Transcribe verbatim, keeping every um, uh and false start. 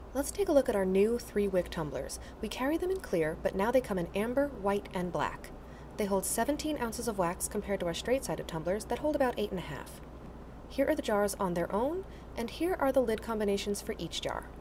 Let's take a look at our new three-wick tumblers. We carry them in clear, but now they come in amber, white, and black. They hold seventeen ounces of wax compared to our straight-sided tumblers that hold about eight and a half. Here are the jars on their own, and here are the lid combinations for each jar.